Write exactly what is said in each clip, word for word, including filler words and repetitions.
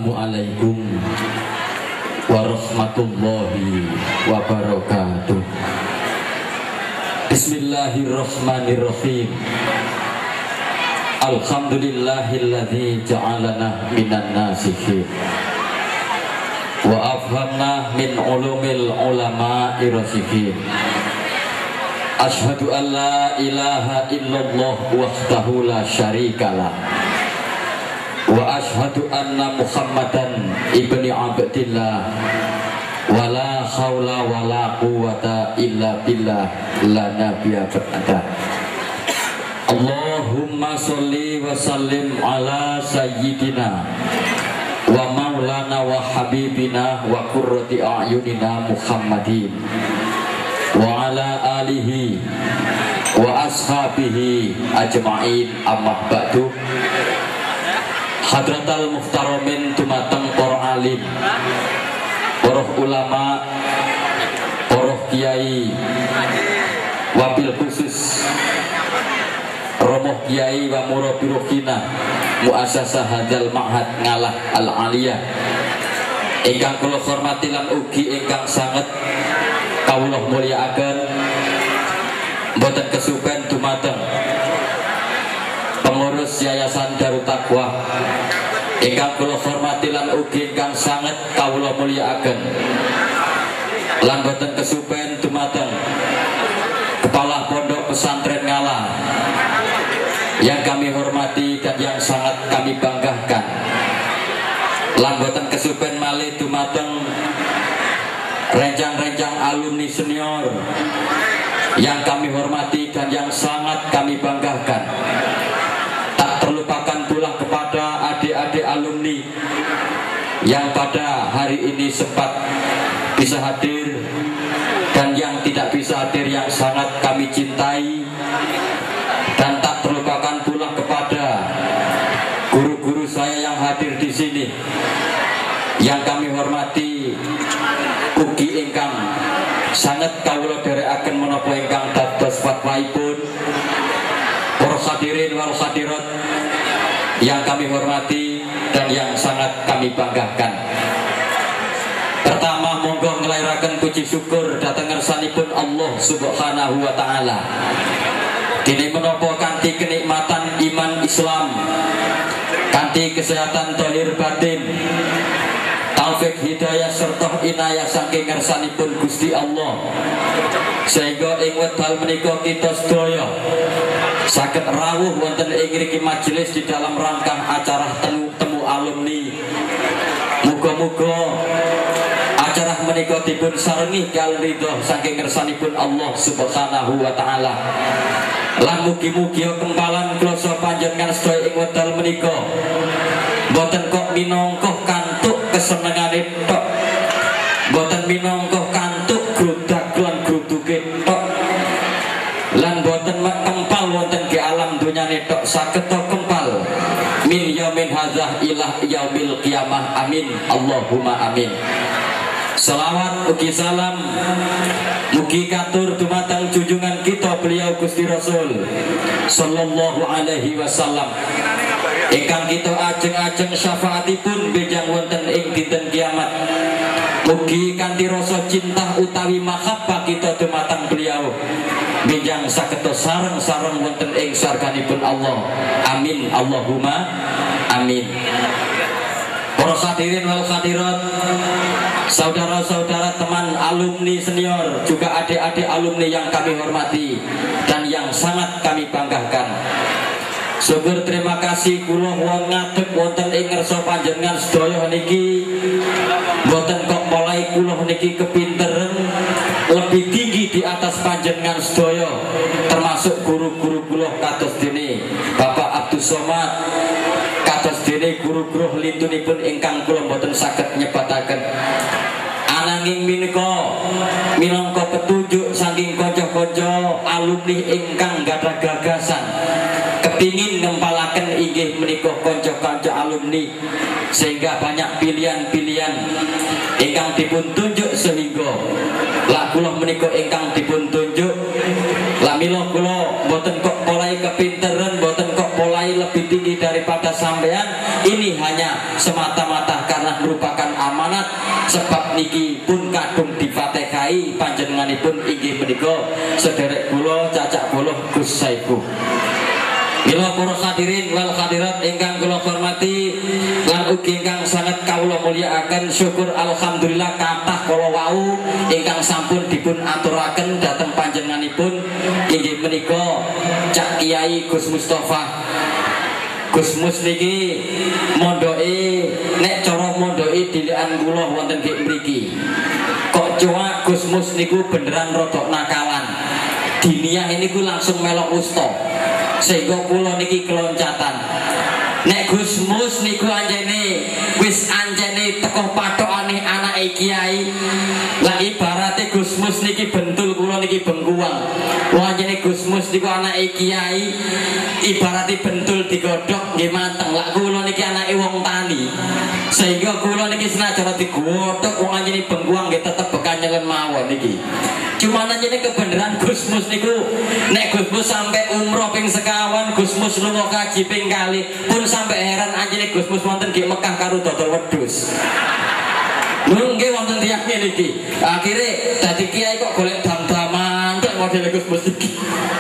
Assalamualaikum warahmatullahi wabarakatuh. Bismillahirrahmanirrahim. Alhamdulillahilladzi ja'alana minan nasihin wa afhamna min ulumil ulama'i rasihin. Asyhadu an la ilaha illallah wahdahu la syarikalah wa asyhadu anna Muhammadan ibni abdillah wa la haula wa la quwwata illa billah la nabiyya ba'da. Allahumma sholli wa sallim ala sayyidina wa maulana wa habibina wa qurrati a'yunina Muhammadin wa ala alihi wa ashabihi ajma'in, amma ba'du. Hadratal muhtaramin tumateng para alim, para ulama, para kiai, wabil khusus romoh kiai wa murabirohina muasasah hadzal ma'had ngalah al-aliyah ingkang kula hormati lan ugi ingkang sanget kawula mulyakaken. Mboten kesupen dumateng pengurus Yayasan Darut Taqwa ingkang kula hormati lan ugi ingkang sanget kawula mulyakaken. Lan mboten kesupen dumateng Kepala Pondok Pesantren Ngalah yang kami hormati dan yang sangat kami banggakan. Lan mboten kesupen malih dumateng rencang-rencang alumni senior yang kami hormati dan yang sangat kami banggakan. Tak terlupakan pula kepada adik-adik alumni yang pada hari ini sempat bisa hadir dan yang tidak bisa hadir yang sangat kami cintai. Dan tak terlupakan pula kepada guru-guru saya yang hadir di sini yang kami hormati, ugi ingkang sangat kawula dherekaken menapa ingkang dados fatwaipun, para hadirin wal hadirat yang kami hormati dan yang sangat kami banggakan. Pertama, monggo nglairaken puji syukur dhateng ngarsanipun Allah Subhanahu wa taala. Kini menapa kanthi kenikmatan iman Islam, kanthi kesehatan zahir batin, taufik hidayah serta inayah saking ngarsanipun Gusti Allah, sehingga ing wekdal menika kita sedaya saged rawuh wonten ing mriki majelis di dalam rangka acara temu, temu alumni. Muga-muga acara menika dipun sarengi kaliyan ridho saking ngarsanipun Allah Subhanahu wa taala. Lan mugi-mugi kempalan kula panjenengan sedaya ing wekdal menika mboten kok minangka kantuk kesenengane tok, mboten minangka kantuk grudak lan gruduke tok, lan mboten kempal wonten ke alam dunyane tok, saged kempal min yaumin hadzah ila yaumil qiyamah. Amin Allahumma amin. Selawat ugi salam mugi katur dumateng junjungan kita beliau Gusti Rasul sallallahu alaihi wasallam ingkang kita ajeng-ajeng syafaatipun benjang wonten ing dinten kiamat. Mugi kanthi rasa cinta utawi mahabbah kita dumateng beliau benjang saged sareng-sareng wonten ing sarganipun Allah. Amin Allahumma amin. Para hadirin wal hadirat, saudara-saudara, teman alumni senior, juga adik-adik alumni yang kami hormati dan yang sangat kami banggakan. Syukur terima kasih kula wong ngadeg wonten ing ngarsa panjenengan sedaya niki. Mboten kok mulai kula niki kepinteren lebih tinggi di atas panjenengan sedaya, termasuk guru-guru kula kados dene Bapak Abdus Somad, kados dene guru-guru lintunipun ingkang kula mboten saged nyebataken. Ananging menika minangka petunjuk saking kanca-kanca alumni ingkang gadah gagasan kepingin ngempalaken inggih menika kanca-kanca alumni, sehingga banyak pilihan-pilihan ingkang dipun tunjuk sehingga la kula menika ingkang dipun tunjuk la mila kula mboten kok polai kepinteran, mboten kok polai lebih tinggi daripada sampean. Ini hanya semata-mata karena adalah merupakan amanat, sebab niki pun kadung difatekai panjenenganipun inggih menika sederek kula cacak kula Gus Saiku. Mila para hadirin wal hadirat ingkang kula hormati lan ugi ingkang sangat kawula mulyakaken, syukur alhamdulillah kathah kala wau ingkang sampun dipun aturaken dhateng panjenenganipun inggih menika Cak Kiai Gus Mustafa. Gus Mus niki mondoke nek cara mondoke dilikan kula wonten nggih mriki. Kok cuak Gus Mus niku beneran rodok nakalan. Diniyah ini ku langsung melok usta. Sehingga kula niki keloncatan. Nek Gus Mus niku anjene wis anjene teko pathokane anake kiai. Lah ibarate Gus Mus niki bentul kula niki bengkuang. Wah anjene Gus Mus niku anake kiai, ibarate bentul digodhog nggih mateng. Lah kula niki anake wong tani. Sehingga kula niki senajan digodhog wong anjene bengkuang nggih tetep bekan nyelen mawon niki. Cuma anjene kebenaran Gus Mus niku nek Gus Mus sampai umroh ping sekawan, Gus Mus lunga kaji ping kali pun sampai heran anjene Gus Mus wonten di Mekah karo dodol wedhus. Lho nggih wonten tiyang niki. Akhire dadi kiai kok golek dam-daman tok model Gus Mus iki.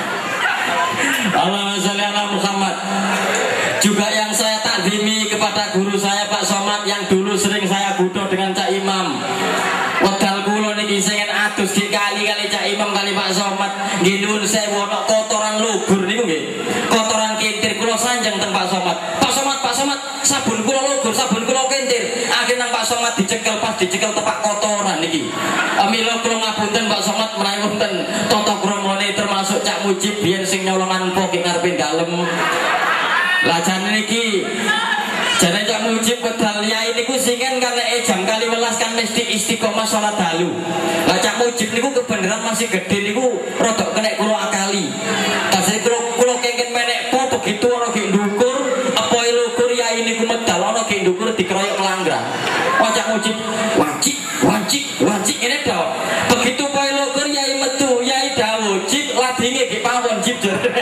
Allahumma sholli ala Muhammad. Juga yang saya takzimi kepada guru saya Pak Somad yang dulu sering saya butuh dengan Cak Imam. Wedal kula niki sing atus dikali-kali Cak Imam kali Pak Somad. Nggih nuwun sewu ana kotoran lugur niku nggih. Kotoran kintir kula sanjeng teng Pak Somad. Pak Somad, Pak Somad, sabun kula lugur, sabun kula kintir. Akhirnya Pak Somad dicekel, pas dicekel tepak kotoran niki. Mila kula ngapunten Pak Somad menawi wonten tata kramane termasuk Cak Mujib biyen sing nyolongan po ki ngarepe dalem. Lah jane niki jane Cak Mujib wedal yai niku singen karena eh jam kali welas kan mesti istiqomah sholat dalu. Lah Cak Mujib niku kebenaran masih gede niku rodok kena kula akali. Tasih kula kula kengken menek po begitu ana ki ndukur, apa lukur yai niku medal ana ki ndukur dikeroyok kelanggrang. Wah Cak Mujib wajib wajib wajib ini dah. Begitu po lukur yai metu, yai dawuh jib ladinge ki pawon jib.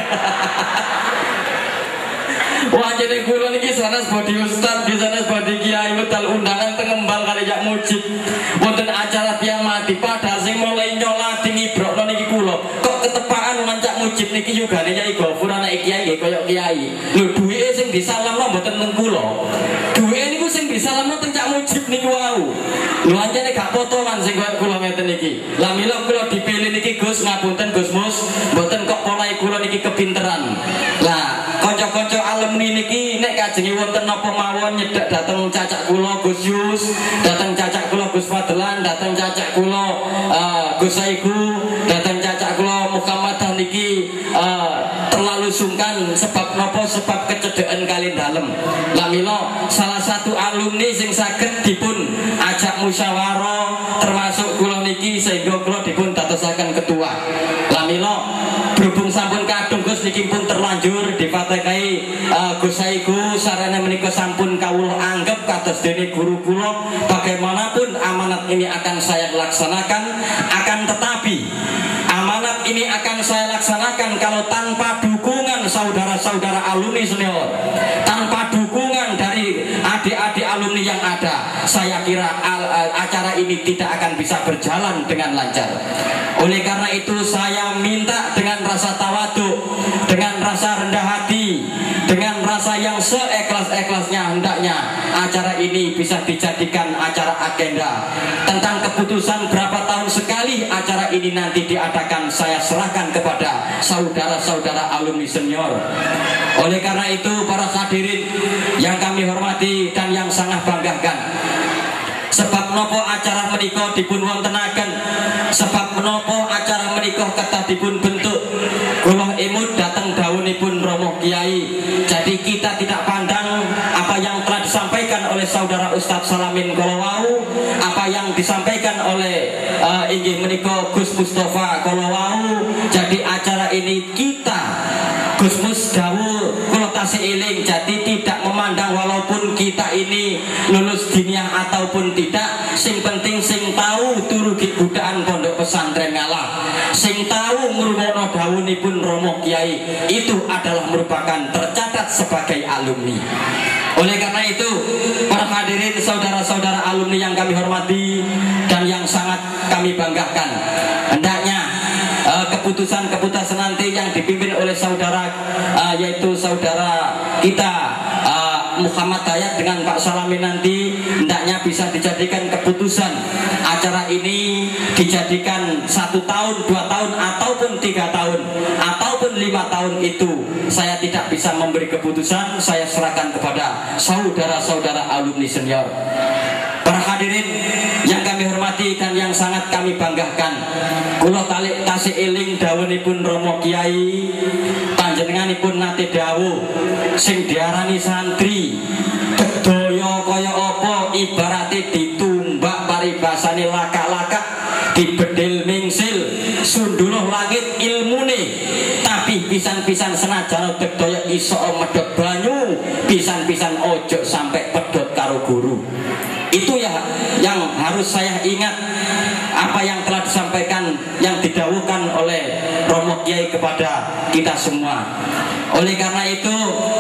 Wah jadi kula niki sanes bodi ustaz, di sanes bodi kiai medal undangan tengembal kali Cak Mujib. Wonten acara tiang mati padahal sing mulai nyolati ngibrokno niki kula. Kok ketepaan dengan Cak Mujib niki yugane Yai Gofur anak kiai nggih koyo kiai. Lho duwike sing disalamno mboten teng kula. Duwike niku sing disalamno teng Cak Mujib niki wau. Lho anjene gak potongan sing koyo kula ngeten niki. Lah mila kula dipilih niki Gus ngapunten Gus Mus, mboten kok polai kula niki kepinteran. Lah kanca-kanca alumni niki nek kajengi wonten napa mawon nyedak dateng cacak kula Gus Yus, dateng cacak kula Gus Fadlan, dateng cacak kula uh, Gus Saiku, dateng cacak kula Muhammad niki uh, terlalu sungkan sebab napa sebab kecedeken kali dalem. Lah mila salah satu alumni sing saged dipun ajak musyawarah termasuk kula niki sehingga kula dipun dadosaken ketua. Lah mila berhubung sampun kadung Gus niki pun terlanjur difatekai uh, Gus Saiku sarana menika sampun kawula anggap kados dene guru kula, bagaimanapun amanat ini akan saya laksanakan, akan tetapi amanat ini akan saya laksanakan kalau tanpa dukungan saudara-saudara alumni senior, tanpa dukungan dari adik-adik alumni yang ada, saya kira al, al, acara ini tidak akan bisa berjalan dengan lancar. Oleh karena itu saya minta dengan rasa tawadhu, dengan rasa rendah hati, dengan rasa yang seikhlas-ikhlasnya hendaknya acara ini bisa dijadikan acara agenda. Tentang keputusan berapa tahun sekali acara ini nanti diadakan saya serahkan kepada saudara-saudara alumni senior. Oleh karena itu para hadirin yang kami hormati dan yang sangat banggakan, sebab nopo acara menika dipun wontenaken, sebab menopo acara menika kedah dipun bentuk, kula imut datang daunipun Romo Kiai. Jadi kita tidak pandang apa yang telah disampaikan oleh saudara Ustadz Salamin Kolowau, apa yang disampaikan oleh uh, inggih menika Gus Mustafa Kolowau. Jadi acara ini kita Gus Mus dawuh kula tasih eling, jadi tidak memandang walaupun kita ini lulus diniyah ataupun tidak, sing penting sing tahu turu budaan pondok pesantren ngalah, sing tahu ngrungokno dawuhipun Romo Kiai itu adalah merupakan tercatat sebagai alumni. Oleh karena itu para Para hadirin saudara-saudara alumni yang kami hormati dan yang sangat kami banggakan, hendaknya uh, keputusan-keputusan nanti yang dipimpin oleh saudara uh, yaitu saudara kita uh, Muhammad Dayat dengan Pak Salamin nanti hendaknya bisa dijadikan keputusan acara ini dijadikan satu tahun, dua tahun, ataupun tiga tahun, ataupun lima tahun. Itu saya tidak bisa memberi keputusan, saya serahkan kepada saudara-saudara alumni senior. Para hadirin yang kami hormati dan yang sangat kami banggakan, kula talik tasih eling dawuhipun Romo Kiai, panjenenganipun nate dawuh sing diarani santri bedaya kaya apa ibarate ditumbak paribasane laka-laka dibedil mingsil sunduluh langit ilmune, tapi pisan-pisan senajan bedaya iso medhot banyu, pisan-pisan ojo sampai pedhot karo guru. Itu ya yang harus saya ingat, apa yang telah disampaikan, yang didawuhkan oleh Romo Kiai kepada kita semua. Oleh karena itu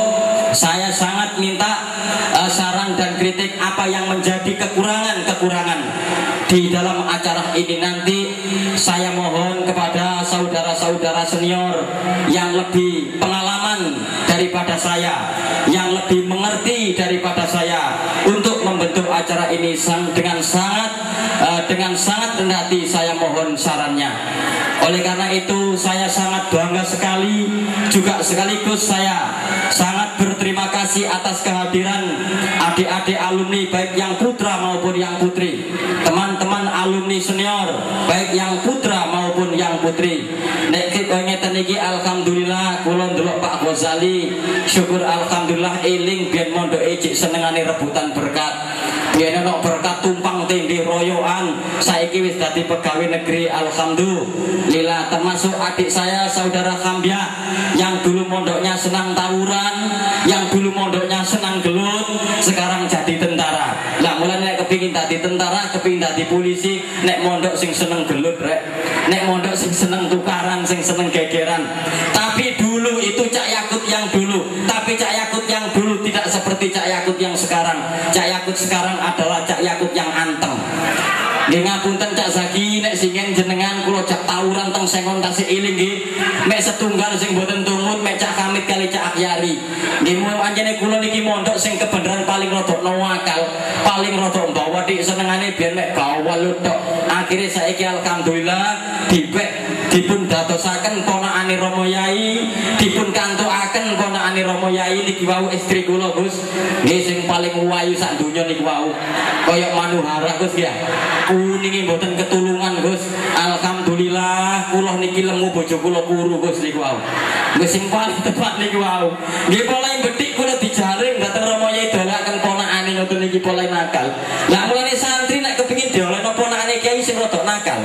saya sangat minta uh, saran dan kritik apa yang menjadi kekurangan-kekurangan di dalam acara ini nanti. Saya mohon kepada saudara-saudara senior yang lebih pengalaman daripada saya, yang lebih mengerti daripada saya, untuk membentuk acara ini dengan sangat uh, dengan sangat rendah hati. Saya mohon sarannya. Oleh karena itu saya sangat bangga sekali, juga sekaligus saya sangat berterima kasih atas kehadiran adik-adik alumni, baik yang putra maupun yang putri, teman-teman alumni senior baik yang putra maupun yang putri. Nek ngeten iki alhamdulillah kula ndelok Pak Ghazali, syukur alhamdulillah eling biyen mondoke cik senengane rebutan berkat. Biyen ana berkat tumpang tindih royoan, saiki wis dadi pegawai negeri alhamdulillah. Termasuk adik saya saudara Khambia yang dulu mondoknya senang tawuran, yang dulu mondoknya senang gelut, sekarang jadi tentara. Lah mulai nek kepingin dadi tentara, kepingin dadi polisi, nek mondok sing seneng gelut rek, nek mondok sing seneng tukaran, sing seneng gegeran. Tapi dulu itu Cak Yakut yang dulu, tapi Cak Yakut yang dulu tidak seperti Cak Yakut yang sekarang. Cak Yakut sekarang adalah Cak Yakut yang anteng. Nggih ngapunten Cak Zaki, nek singen jenengan kula jak tawuran teng sengon tasih eling nggih. Mek setunggal sing boten tumut mek Cak Hamid kali Cak Akyari. Nggih mun anjene kula niki mondok sing kebenaran paling rada nawakal, paling rada mbawa dik senengane biyen mek bawal tok. Akhire saiki alhamdulillah dibek dipun dadosaken ponakane Romo Yai, dipun kantukaken ponakane Romo Yai niki wau istri kula Gus. Nggih sing paling wayu sak donya niku wau. Kaya manuhara Gus ya. Kuningi mboten ketulungan Gus. Alhamdulillah kula niki lemu bojo kula kuru Gus niku wau. Nggih sing paling tepat niku wau. Nggih polai bedhik kula dijaring dateng Romo Yai dolaken ponakane ngoten niki polai nakal. Lah mulane santri nek kepengin diolehno ponakane kiai sing rada nakal,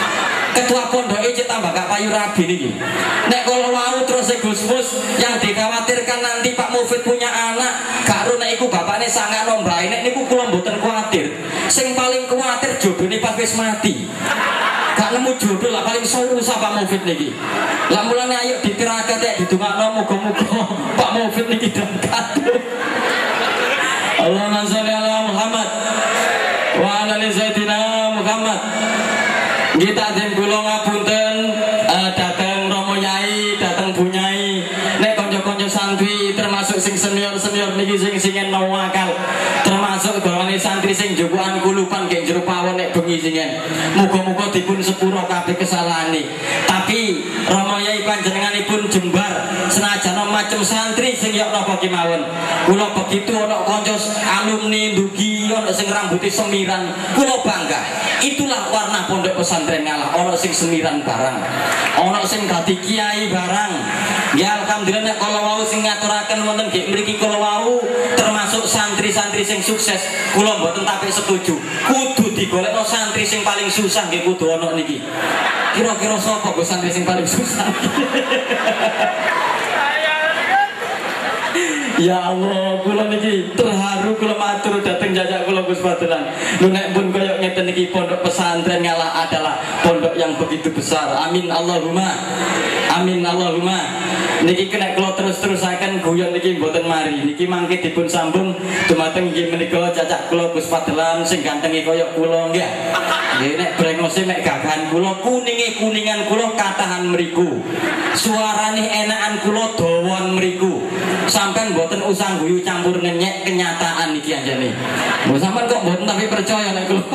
ketua pondoke cek tambah gak payu rabi niki. Nek kalau wau terus Gus Mus yang dikhawatirkan nanti Pak Mufid punya anak gak ro nek iku bapakne sangano mbae, nek niku kula mboten kuwatir. Sing paling kuwatir jodone pas wis mati. Gak nemu jodoh lah paling susah Pak Mufid niki. Lah mulane ayo ditirakat ya didongakno muga-muga Pak Mufid niki dangkat. Allahumma sholli ala Muhammad wa ala ali sayyidina Muhammad. Kita den kula ngapunten uh, dateng Romo Yai, dateng Bu Nyai, nek kanca-kanca santri termasuk sing senior-senior niki sing singen nawakal, termasuk golongan santri sing jokoan kulupan nggih jero pawon nek bengi singen. Muga-muga dipun sepuro kabeh kesalahane. Tapi Romo Yai panjenenganipun jembar senajan macem santri sing yok napa kemawon. Kula begitu ana kanca alumni ndugi ana sing rambuté semiran, kula bangga. Itulah warna pondok pesantren ngalah, ana sing semiran barang, ana sing dadi kiai barang. Ya alhamdulillah nek kula wau sing ngaturaken wonten nggih mriki kula wau termasuk santri-santri sing sukses, kula mboten tapi setuju. Kudu digolekno santri sing paling susah nggih kudu ana niki. Kira-kira sapa go santri sing paling susah? Ya Allah, kula niki terharu kula matur dhateng jajak kula Gus Patulan. Lho nek pun kaya ngeten niki pondok pesantren ngalah adalah pondok yang begitu besar. Amin Allahumma. Amin Allahumma. Niki kena kula terus-terusaken guyon niki mboten mari. Niki mangke dipun sambung dumateng nggih menika cacak kula Gus Padelan sing gantenge kaya kula nggih. Nggih nek brengose mek gagahan kula kuninge kuningan kula katahan mriku. Suarane enakan kula dawon mriku. Sampeyan mboten usah guyu campur ngenyek kenyataan niki anjene. Lho sampeyan kok mboten tapi percaya nek kula.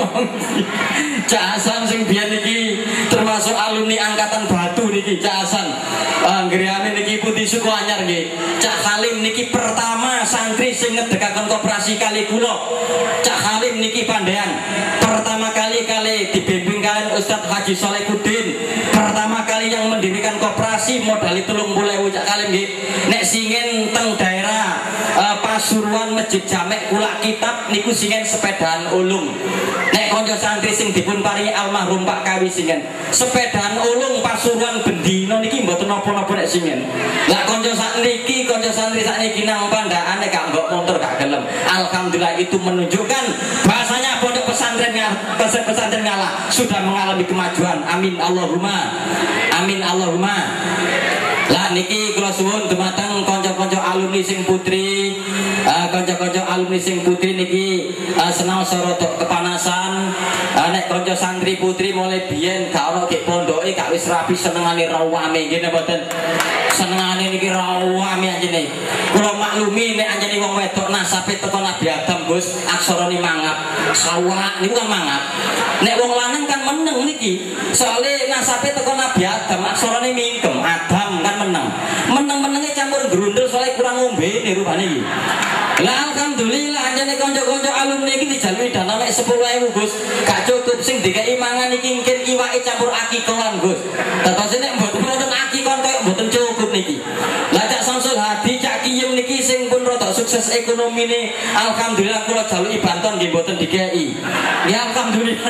Cak Hasan sing biyen niki termasuk alumni angkatan Batu niki Cak Hasan. Anggriane niki Putih Suku Anyar nggih. Cak Halim niki pertama santri sing ngedekaken koperasi kali kula. Cak Halim niki pandean. Pertama kali kali dibimbing kalian Ustadz Haji Solehudin. Pertama kali yang mendirikan koperasi modal telung puluh ewu Cak Halim nggih. Nek singen teng daerah uh, Pasuruan Masjid Jamek Kulak Kitab niku singen sepedaan ulung. Nek konco santri sing dipun paringi almarhum Pak Kawi singen sepedaan ulung Pasuruan Bendino niki mboten napa-napa nek singen. Lah konco sakniki konco santri sakniki nang pandaan nek gak mbok motor gak gelem. Alhamdulillah itu menunjukkan bahasanya pondok pesantren pesantren Ngalah sudah mengalami kemajuan. Amin Allahumma. Amin Allahumma. Lah niki kula suwun dumateng kanca-kanca alumni sing putri, uh, kanca-kanca alumni sing putri niki uh, senang sorot kepanasan. Uh, nek kanca santri putri mulai biyen gak ono gek pondoke gak wis rapi senengane rawame ngene mboten. Senengane niki rawame anjene. Kula maklumi nek anjene wong wedok nasabe teko Nabi Adam Gus, aksarane mangap. Sawak niku kan mangap. Nek wong lanang kan meneng niki. Soale nasabe teko Nabi Adam, aksarane mingkem. Adam kan meneng. Meneng-menenge campur grundel soalnya kurang ngombe nih rupane iki. Lah alhamdulillah anjane kanca-kanca alumni iki dijalui dana mek sepuluh ewu Gus. Gak cukup sing dikeki mangan iki mungkin iwake campur akikolan Gus. Dados nek mboten wonten akikon koyo mboten cukup niki. Lah Cak Samsul Hadi, Cak Kiyem niki sing pun rada sukses ekonomine alhamdulillah kula jaluki bantuan nggih mboten dikeki. Ya alhamdulillah.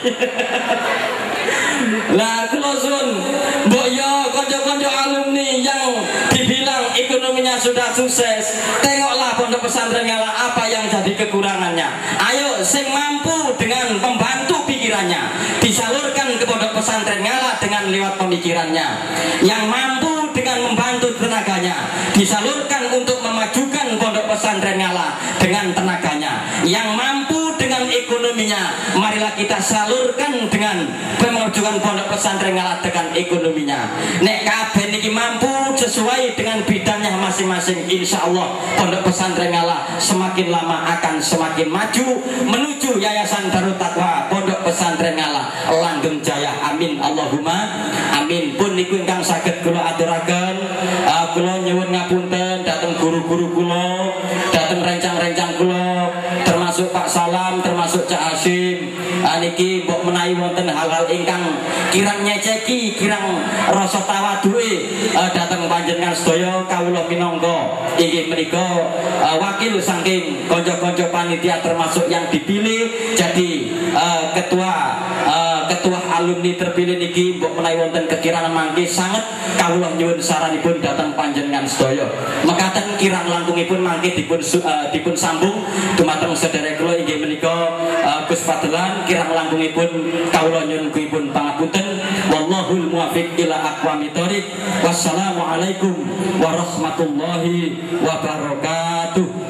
Lah kula sun mbok yo kanca-kanca alumni yang dibilang ekonominya sudah sukses, tengoklah pondok pesantren Ngalah apa yang jadi kekurangannya. Ayo sing mampu dengan membantu pikirannya disalurkan ke pondok pesantren Ngalah dengan lewat pemikirannya. Yang mampu dengan membantu tenaganya disalurkan untuk memajukan pondok pesantren Ngalah dengan tenaganya. Yang mampu dengan ekonominya, marilah kita salurkan dengan memajukan pondok pesantren Ngalah dengan ekonominya. Nek kabeh niki mampu sesuai dengan bidangnya masing-masing, insya Allah pondok pesantren Ngalah semakin lama akan semakin maju menuju Yayasan Darut Taqwa Pondok Pesantren Ngalah langgeng jaya. Amin Allahumma amin. Pun niku ingkang saged kula aturaken, uh, kula nyuwun ngapunten dhateng guru-guru kula, dhateng rencang-rencang kula, termasuk Pak Salam, termasuk Cak Hasim. Uh, niki mbok menawi wonten hal-hal ingkang kirang nyeceki, kirang rasa tawaduke uh, dhateng panjenengan sedaya kawula minangka inggih menika uh, wakil saking kanca-kanca panitia termasuk yang dipilih jadi uh, ketua uh, ketua alumni terpilih niki mbok menawi wonten kekirangan mangke sanget kawula nyuwun saranipun dhateng panjenengan sedaya. Mekaten kirang langkungipun mangke dipun uh, dipun sambung dumateng sedherek kula inggih menika uh, Gus Padelan. Kirang langkungipun kawula nyuwun kuipun pangapunten. Wallahul muwaffiq ila aqwamit thoriq. Wassalamualaikum warahmatullahi wabarakatuh.